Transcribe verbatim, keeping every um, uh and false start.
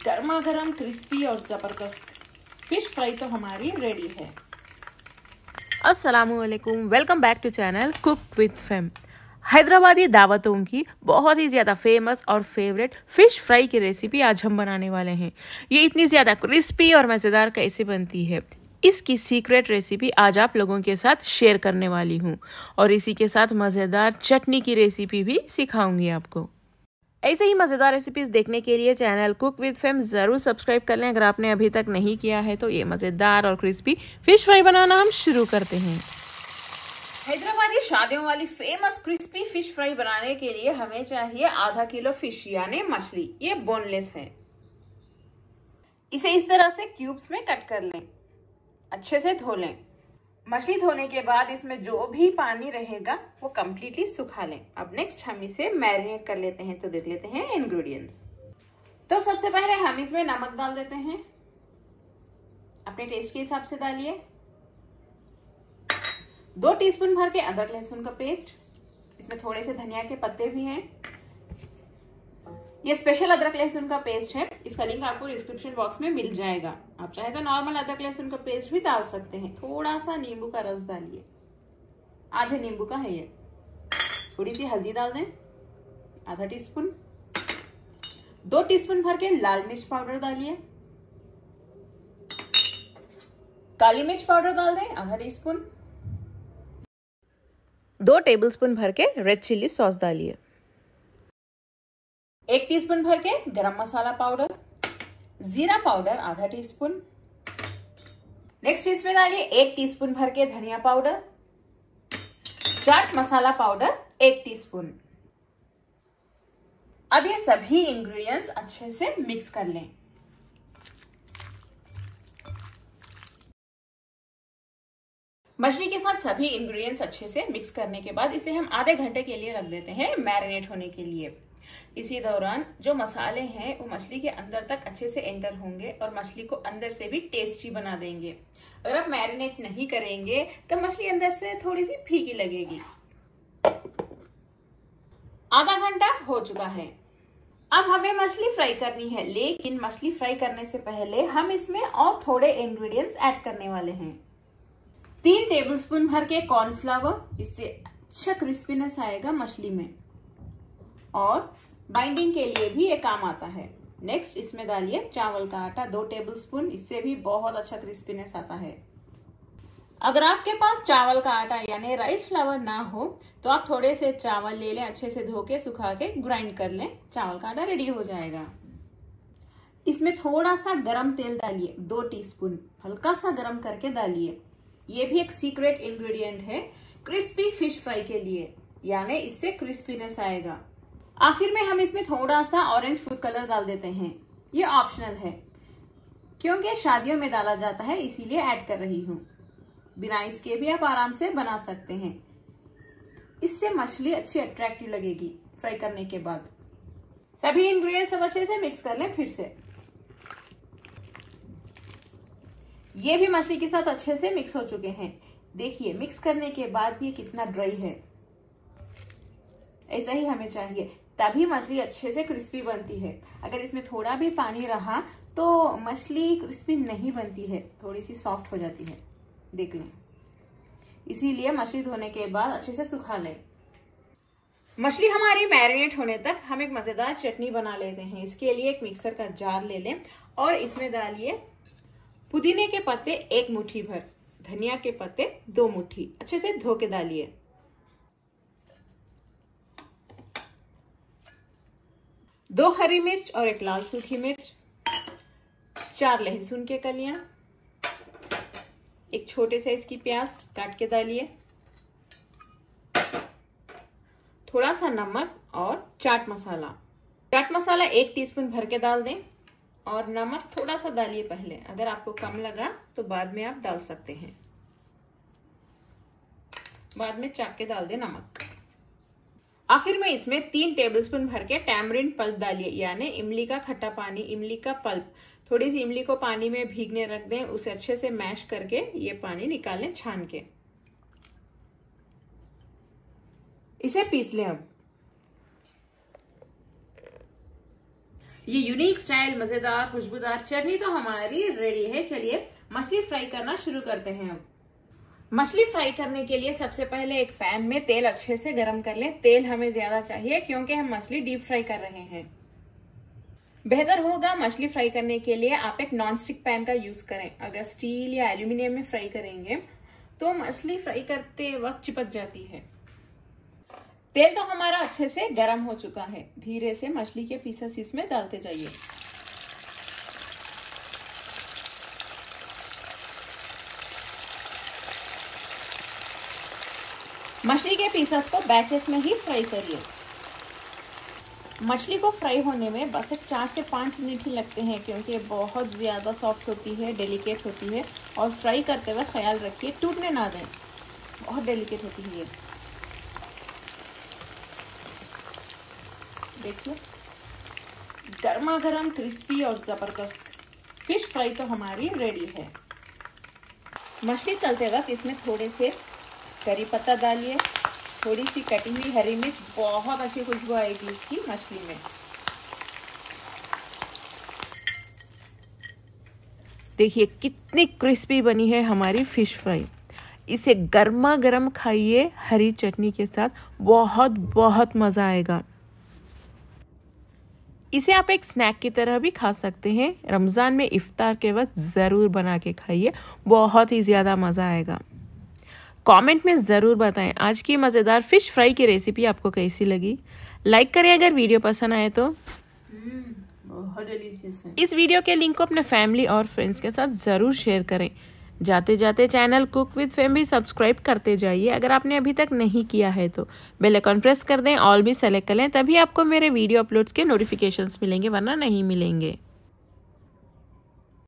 गर्मा गर्म क्रिस्पी और जबरदस्त फिश फ्राई तो हमारी रेडी है। अस्सलामुअलैकुम, welcome back to channel cook with fame. Hyderabadi दावतों की बहुत ही ज़्यादा फेमस और फेवरेट फ़िश फ्राई की रेसिपी आज हम बनाने वाले हैं। ये इतनी ज़्यादा क्रिस्पी और मज़ेदार कैसे बनती है, इसकी सीक्रेट रेसिपी आज आप लोगों के साथ शेयर करने वाली हूँ और इसी के साथ मज़ेदार चटनी की रेसिपी भी सिखाऊंगी आपको। ऐसे ही मज़ेदार रेसिपीज़ देखने के लिए चैनल कुक विद फेम ज़रूर सब्सक्राइब कर लें अगर आपने अभी तक नहीं किया है। तो ये मज़ेदार और क्रिस्पी फ़िश फ्राई बनाना हम शुरू करते हैं। हैदराबादी शादियों वाली फेमस क्रिस्पी फिश फ्राई बनाने के लिए हमें चाहिए आधा किलो फिश यानी मछली। ये बोनलेस है। इसे इस तरह से क्यूब्स में कट कर लें, अच्छे से धो लें। मछली धोने के बाद इसमें जो भी पानी रहेगा वो कम्प्लीटली सुखा लें। अब नेक्स्ट हम इसे मैरिनेट कर लेते हैं। तो देख लेते हैं इंग्रेडिएंट्स। तो सबसे पहले हम इसमें नमक डाल देते हैं, अपने टेस्ट के हिसाब से डालिए। दो टीस्पून भर के अदरक लहसुन का पेस्ट, इसमें थोड़े से धनिया के पत्ते भी हैं। ये स्पेशल अदरक लहसुन का पेस्ट है, इसका लिंक आपको डिस्क्रिप्शन बॉक्स में मिल जाएगा। आप चाहे तो नॉर्मल अदरक लहसुन का पेस्ट भी डाल सकते हैं। थोड़ा सा नींबू का रस डालिए, आधे नींबू का है ये। थोड़ी सी हल्दी डाल दें, आधा टीस्पून। दो टीस्पून भर के लाल मिर्च पाउडर डालिए। काली मिर्च पाउडर डाल दें, आधा टीस्पून। दो टेबलस्पून भर के रेड चिल्ली सॉस डालिए। एक टीस्पून भर के गरम मसाला पाउडर, जीरा पाउडर आधा टीस्पून। नेक्स्ट इसमें डालिए एक टीस्पून भर के धनिया पाउडर, चाट मसाला पाउडर एक टीस्पून। अब ये सभी इंग्रेडिएंट्स अच्छे से मिक्स कर लें। मछली के साथ सभी इंग्रेडिएंट्स अच्छे से मिक्स करने के बाद इसे हम आधे घंटे के लिए रख देते हैं मैरिनेट होने के लिए। इसी दौरान जो मसाले हैं वो मछली के अंदर तक अच्छे से एंटर होंगे और मछली को अंदर से भी टेस्टी बना देंगे। अगर आप मैरिनेट नहीं करेंगे तो मछली अंदर से थोड़ी सी फीकी लगेगी। आधा घंटा हो चुका है। अब हमें मछली फ्राई करनी है, लेकिन मछली फ्राई करने से पहले हम इसमें और थोड़े इंग्रेडिएंट्स ऐड करने वाले हैं। तीन टेबलस्पून भर के कॉर्नफ्लावर, इससे अच्छा क्रिस्पीनेस आएगा मछली में और बाइंडिंग के लिए भी ये काम आता है। नेक्स्ट इसमें डालिए चावल का आटा, दो टेबलस्पून, इससे भी बहुत अच्छा क्रिस्पीनेस आता है। अगर आपके पास चावल का आटा यानी राइस फ्लावर ना हो तो आप थोड़े से चावल ले लें, अच्छे से धो के सुखा के ग्राइंड कर लें, चावल का आटा रेडी हो जाएगा। इसमें थोड़ा सा गरम तेल डालिए, दो टीस्पून, हल्का सा गरम करके डालिए। ये भी एक सीक्रेट इंग्रेडिएंट है क्रिस्पी फिश फ्राई के लिए, यानी इससे क्रिस्पीनेस आएगा। आखिर में हम इसमें थोड़ा सा ऑरेंज फूड कलर डाल देते हैं। ये ऑप्शनल है क्योंकि शादियों में डाला जाता है, इसीलिए ऐड कर रही हूँ। बिना इसके भी आप आराम से बना सकते हैं। इससे मछली अच्छी अट्रैक्टिव लगेगी फ्राई करने के बाद। सभी इंग्रेडिएंट्स सब अच्छे से मिक्स कर लें फिर से। ये भी मछली के साथ अच्छे से मिक्स हो चुके हैं। देखिए मिक्स करने के बाद भी कितना ड्राई है। ऐसा ही हमें चाहिए, तभी मछली अच्छे से क्रिस्पी बनती है। अगर इसमें थोड़ा भी पानी रहा तो मछली क्रिस्पी नहीं बनती है, थोड़ी सी सॉफ्ट हो जाती है। देख लें, इसीलिए मछली धोने के बाद अच्छे से सुखा लें। मछली हमारी मैरिनेट होने तक हम एक मजेदार चटनी बना लेते हैं। इसके लिए एक मिक्सर का जार ले लें और इसमें डालिए पुदीने के पत्ते एक मुट्ठी भर, धनिया के पत्ते दो मुट्ठी, अच्छे से धो के डालिए। दो हरी मिर्च और एक लाल सूखी मिर्च, चार लहसुन के कलियां, एक छोटे साइज की प्याज काट के डालिए। थोड़ा सा नमक और चाट मसाला। चाट मसाला एक टीस्पून भर के डाल दें और नमक थोड़ा सा डालिए पहले, अगर आपको कम लगा तो बाद में आप डाल सकते हैं। बाद में चाक के डाल दें नमक। आखिर में इसमें तीन टेबलस्पून भर के टैमरिंड पल्प डालिए, यानी इमली का खट्टा पानी, इमली का पल्प। थोड़ी सी इमली को पानी में भीगने रख दें, उसे अच्छे से मैश करके ये पानी निकालें छान के। इसे पीस लें। अब ये यूनिक स्टाइल मजेदार खुशबूदार चटनी तो हमारी रेडी है। चलिए मछली फ्राई करना शुरू करते हैं। अब मछली फ्राई करने के लिए सबसे पहले एक पैन में तेल अच्छे से गरम कर लें। तेल हमें ज्यादा चाहिए क्योंकि हम मछली डीप फ्राई कर रहे हैं। बेहतर होगा मछली फ्राई करने के लिए आप एक नॉन स्टिक पैन का यूज करें। अगर स्टील या एल्यूमिनियम में फ्राई करेंगे तो मछली फ्राई करते वक्त चिपक जाती है। तेल तो हमारा अच्छे से गरम हो चुका है। धीरे से मछली के पीसेस इसमें डालते जाइए। मछली के पीसेस को बैचेस में ही फ्राई करिए। मछली को फ्राई होने में बस एक चार से पाँच मिनट ही लगते हैं क्योंकि बहुत ज़्यादा सॉफ्ट होती है, डेलिकेट होती है और फ्राई करते हुए ख्याल रखिए टूटने ना दें। बहुत डेलिकेट होती है ये। देखिए गर्मा गर्म क्रिस्पी और ज़बरदस्त फिश फ्राई तो हमारी रेडी है। मछली तलते वक्त इसमें थोड़े से करी पत्ता डालिए, थोड़ी सी कटी हुई हरी मिर्च, बहुत अच्छी खुशबू आएगी इसकी मछली में। देखिए कितनी क्रिस्पी बनी है हमारी फिश फ्राई। इसे गर्मा गर्म खाइए हरी चटनी के साथ, बहुत बहुत मज़ा आएगा। इसे आप एक स्नैक की तरह भी खा सकते हैं। रमज़ान में इफ्तार के वक्त ज़रूर बना के खाइए, बहुत ही ज़्यादा मज़ा आएगा। कमेंट में ज़रूर बताएं आज की मज़ेदार फिश फ्राई की रेसिपी आपको कैसी लगी। लाइक करें अगर वीडियो पसंद आए तो। बहुत डिलीशियस है। इस वीडियो के लिंक को अपने फैमिली और फ्रेंड्स के साथ ज़रूर शेयर करें। जाते जाते चैनल कुक विद फेम भी सब्सक्राइब करते जाइए अगर आपने अभी तक नहीं किया है तो। बेल आइकन प्रेस कर दें, ऑल भी सेलेक्ट कर लें, तभी आपको मेरे वीडियो अपलोड्स के नोटिफिकेशंस मिलेंगे, वरना नहीं मिलेंगे।